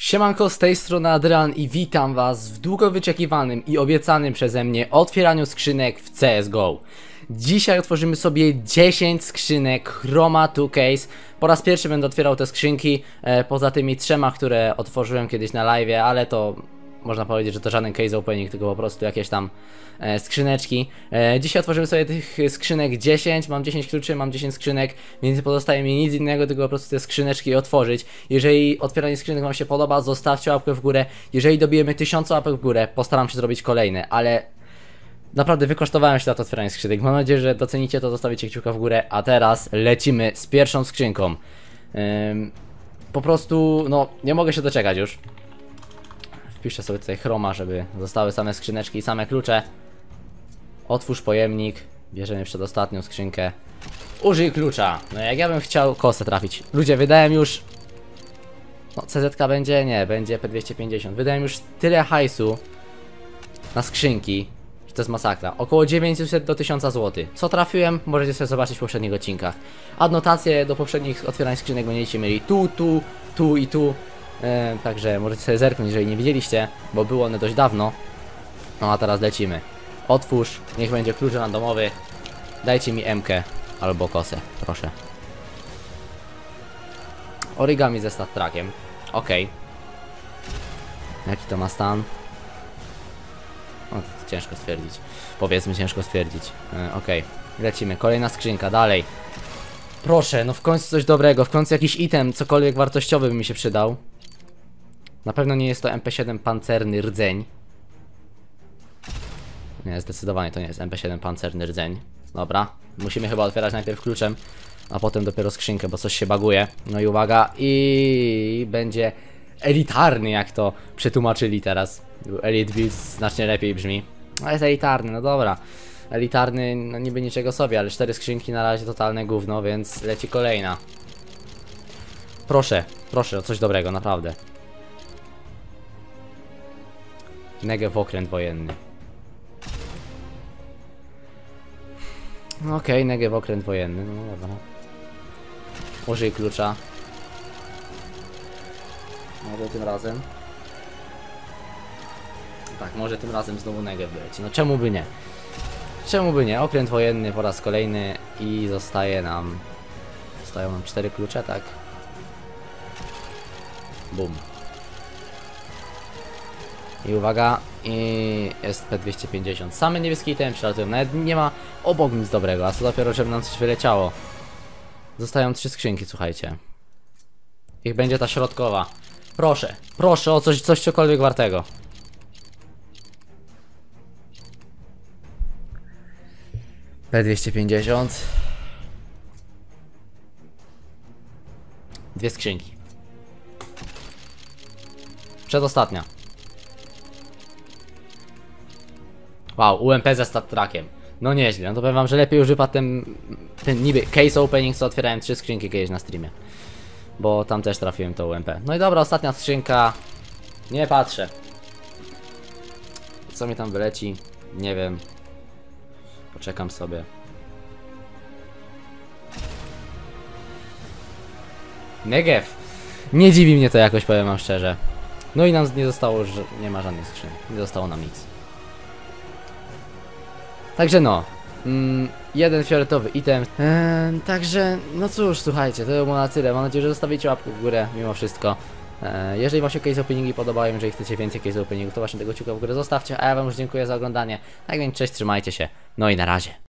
Siemanko, z tej strony Adrian i witam was w długo wyczekiwanym i obiecanym przeze mnie otwieraniu skrzynek w CSGO. Dzisiaj otworzymy sobie 10 skrzynek Chroma 2 Case. Po raz pierwszy będę otwierał te skrzynki, poza tymi trzema, które otworzyłem kiedyś na live, ale to można powiedzieć, że to żaden case opening, tylko po prostu jakieś tam skrzyneczki. Dzisiaj otworzymy sobie tych skrzynek 10, mam 10 kluczy, mam 10 skrzynek, więc nie pozostaje mi nic innego, tylko po prostu te skrzyneczki otworzyć. Jeżeli otwieranie skrzynek wam się podoba, zostawcie łapkę w górę. Jeżeli dobijemy 1000 łapek w górę, postaram się zrobić kolejne, ale naprawdę wykosztowałem się na to otwieranie skrzynek. Mam nadzieję, że docenicie to, zostawicie kciuka w górę, a teraz lecimy z pierwszą skrzynką. Po prostu, no, nie mogę się doczekać już. Wpiszę sobie tutaj Chroma, żeby zostały same skrzyneczki i same klucze. Otwórz pojemnik. Bierzemy przedostatnią skrzynkę. Użyj klucza. No jak ja bym chciał kosę trafić. Ludzie, wydałem już... No CZ będzie? Nie, będzie P250. Wydałem już tyle hajsu na skrzynki, że to jest masakra. Około 900 do 1000 zł. Co trafiłem? Możecie sobie zobaczyć w poprzednich odcinkach. Adnotacje do poprzednich otwierań skrzynek będziecie mieli tu i tu. Także możecie sobie zerknąć, jeżeli nie widzieliście, bo było one dość dawno. No a teraz lecimy. Otwórz, niech będzie klucz randomowy. Dajcie mi M-kę albo kosę, proszę. Origami ze stat trackiem. Ok. Jaki to ma stan? No to ciężko stwierdzić. Powiedzmy ciężko stwierdzić. Ok. Lecimy, kolejna skrzynka, dalej. Proszę, no w końcu coś dobrego, w końcu jakiś item, cokolwiek wartościowy by mi się przydał. Na pewno nie jest to MP7 pancerny rdzeń. Nie, zdecydowanie to nie jest MP7 pancerny rdzeń. Dobra, musimy chyba otwierać najpierw kluczem, a potem dopiero skrzynkę, bo coś się baguje. No i uwaga, i będzie elitarny, jak to przetłumaczyli teraz. Elite Build znacznie lepiej brzmi. No jest elitarny, no dobra. Elitarny, no niby niczego sobie, ale 4 skrzynki na razie totalne gówno, więc leci kolejna. Proszę, proszę o coś dobrego, naprawdę. Negev okręt wojenny. Okej, Negev okręt wojenny, no dobra. Użyj klucza. Może tym razem. Tak, może tym razem znowu Negev wyleci. No czemu by nie? Czemu by nie? Okręt wojenny po raz kolejny i zostają nam 4 klucze, tak? Bum. I uwaga, i jest P250. Same niebieskie itemy przelatują, nawet nie ma obok nic dobrego, a co dopiero, żeby nam coś wyleciało. Zostają 3 skrzynki, słuchajcie. Ich będzie ta środkowa. Proszę, proszę o coś cokolwiek wartego. P250. 2 skrzynki. Przedostatnia. Wow, UMP ze stat trackiem. No nieźle, no to powiem wam, że lepiej już wypadł ten niby case opening, co otwierałem 3 skrzynki kiedyś na streamie. Bo tam też trafiłem to UMP. No i dobra, ostatnia skrzynka. Nie patrzę. Co mi tam wyleci? Nie wiem. Poczekam sobie. Negev. Nie dziwi mnie to jakoś, powiem wam szczerze. No i nam nie zostało, że nie ma żadnych skrzynek. Nie zostało nam nic. Także no, jeden fioletowy item. Także, no cóż, słuchajcie, to było na tyle. Mam nadzieję, że zostawicie łapkę w górę mimo wszystko. Jeżeli wam się case openingi podobają, jeżeli chcecie więcej case openingów, to właśnie tego kciuka w górę zostawcie. A ja wam już dziękuję za oglądanie. Tak więc cześć, trzymajcie się. No i na razie.